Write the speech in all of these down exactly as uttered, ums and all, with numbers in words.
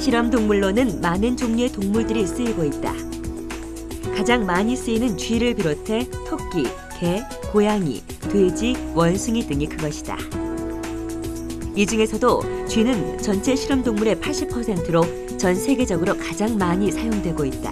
실험 동물로는 많은 종류의 동물들이 쓰이고 있다. 가장 많이 쓰이는 쥐를 비롯해 토끼, 개, 고양이, 돼지, 원숭이 등이 그것이다. 이 중에서도 쥐는 전체 실험 동물의 팔십 퍼센트로 전 세계적으로 가장 많이 사용되고 있다.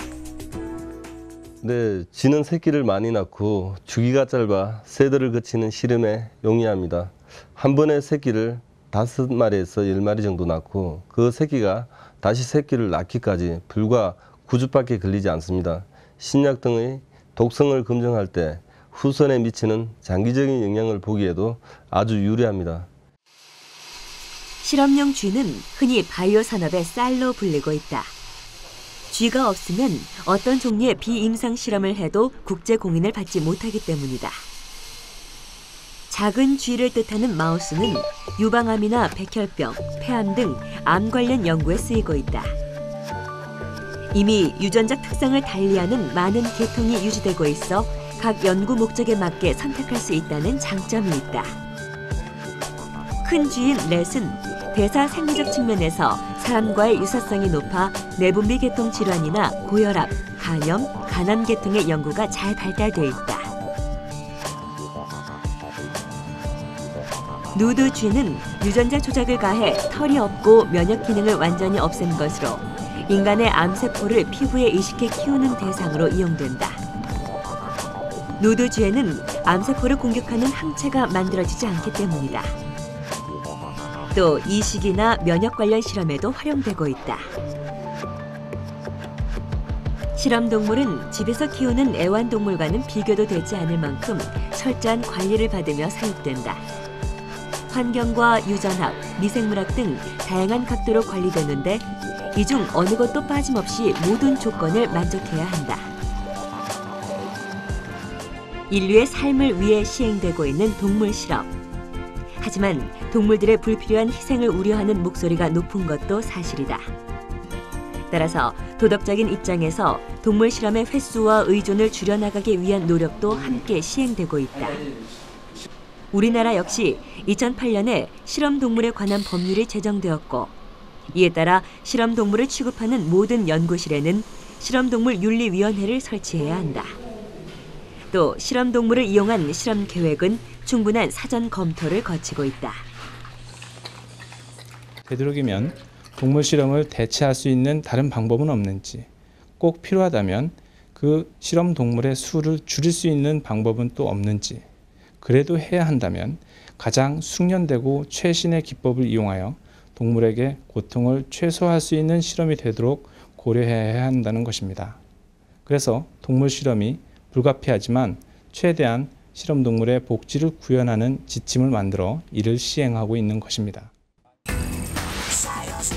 네, 쥐는 새끼를 많이 낳고 주기가 짧아 세대를 거치는 실험에 용이합니다. 한 번에 새끼를 다섯 마리에서 열 마리 정도 낳고 그 새끼가 다시 새끼를 낳기까지 불과 구 주밖에 걸리지 않습니다. 신약 등의 독성을 검증할 때 후손에 미치는 장기적인 영향을 보기에도 아주 유리합니다. 실험용 쥐는 흔히 바이오 산업의 쌀로 불리고 있다. 쥐가 없으면 어떤 종류의 비임상 실험을 해도 국제 공인을 받지 못하기 때문이다. 작은 쥐를 뜻하는 마우스는 유방암이나 백혈병, 폐암 등 암 관련 연구에 쓰이고 있다. 이미 유전자 특성을 달리하는 많은 계통이 유지되고 있어 각 연구 목적에 맞게 선택할 수 있다는 장점이 있다. 큰 쥐인 렛은 대사 생리적 측면에서 사람과의 유사성이 높아 내분비 계통 질환이나 고혈압, 간염, 간암 계통의 연구가 잘 발달돼 있다. 누드 쥐는 유전자 조작을 가해 털이 없고 면역 기능을 완전히 없앤 것으로 인간의 암세포를 피부에 이식해 키우는 대상으로 이용된다. 누드 쥐에는 암세포를 공격하는 항체가 만들어지지 않기 때문이다. 또 이식이나 면역 관련 실험에도 활용되고 있다. 실험 동물은 집에서 키우는 애완동물과는 비교도 되지 않을 만큼 철저한 관리를 받으며 사육된다. 환경과 유전학, 미생물학 등 다양한 각도로 관리되는데 이 중 어느 것도 빠짐없이 모든 조건을 만족해야 한다. 인류의 삶을 위해 시행되고 있는 동물 실험. 하지만 동물들의 불필요한 희생을 우려하는 목소리가 높은 것도 사실이다. 따라서 도덕적인 입장에서 동물 실험의 횟수와 의존을 줄여나가기 위한 노력도 함께 시행되고 있다. 우리나라 역시 이천팔 년에 실험 동물에 관한 법률이 제정되었고 이에 따라 실험 동물을 취급하는 모든 연구실에는 실험동물 윤리위원회를 설치해야 한다. 또 실험 동물을 이용한 실험 계획은 충분한 사전 검토를 거치고 있다. 되도록이면 동물 실험을 대체할 수 있는 다른 방법은 없는지, 꼭 필요하다면 그 실험 동물의 수를 줄일 수 있는 방법은 또 없는지, 그래도 해야 한다면 가장 숙련되고 최신의 기법을 이용하여 동물에게 고통을 최소화할 수 있는 실험이 되도록 고려해야 한다는 것입니다. 그래서 동물 실험이 불가피하지만 최대한 실험 동물의 복지를 구현하는 지침을 만들어 이를 시행하고 있는 것입니다.